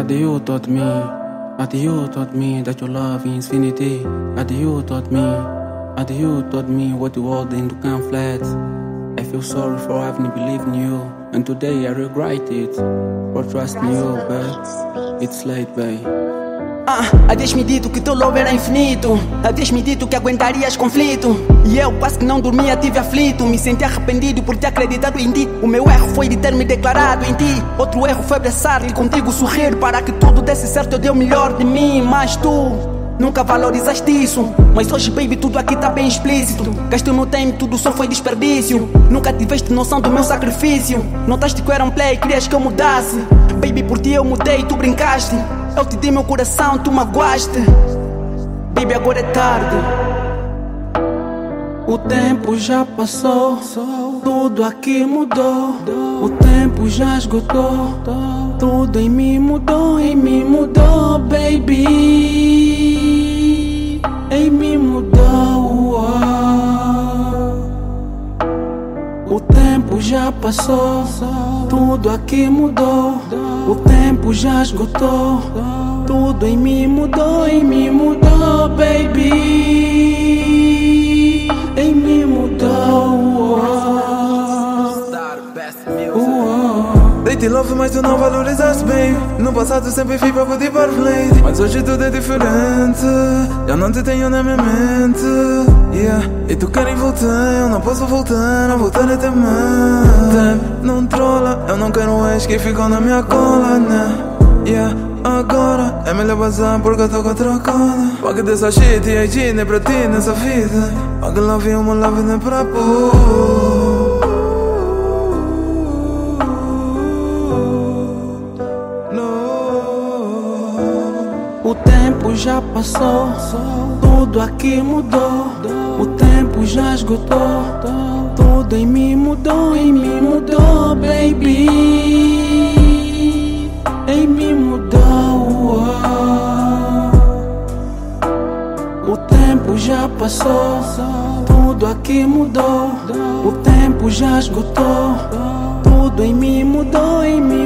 That you taught me, that you taught me that your love is infinity. That you taught me, that you taught me what the world into conflicts. I feel sorry for having believed in you, and today I regret it for trusting you, babe. It's late, babe. Havias-me dito que teu love era infinito. Havias-me dito que aguentarias conflito. E eu quase que não dormia, tive aflito. Me senti arrependido por ter acreditado em ti. O meu erro foi de ter me declarado em ti. Outro erro foi abraçar-te, contigo sorrir. Para que tudo desse certo eu dei o melhor de mim. Mas tu nunca valorizaste isso. Mas hoje, baby, tudo aqui tá bem explícito. Gasto no tempo, tudo só foi desperdício. Nunca tiveste noção do meu sacrifício. Notaste que eu era um play, querias que eu mudasse. Baby, por ti eu mudei, tu brincaste. Eu te dei meu coração, tu magoaste. Baby, agora é tarde. O tempo já passou, tudo aqui mudou. O tempo já esgotou, tudo em mim mudou, baby. Em mim mudou. O tempo já passou, tudo aqui mudou. O tempo já esgotou, tudo em mim mudou, baby. Em mim mudou. Dei-te love, mas tu não valorizaste bem. No passado sempre fui para pedir perfeito, mas hoje tudo é diferente. Já não te tenho na minha mente, yeah. E tu queres voltar, eu não posso voltar. Não voltar até mais. Não trola, eu não quero ex que ficam na minha cola, né? Yeah. Agora é melhor passar porque eu tô com outra cola. Paga dessa shit e IG não é pra ti nessa vida. Paga love e uma love não é pra pôr. O tempo já passou, tudo aqui mudou. O tempo já esgotou, tudo em mim mudou, baby. Em mim mudou. O tempo já passou, tudo aqui mudou. O tempo já esgotou, tudo em mim mudou,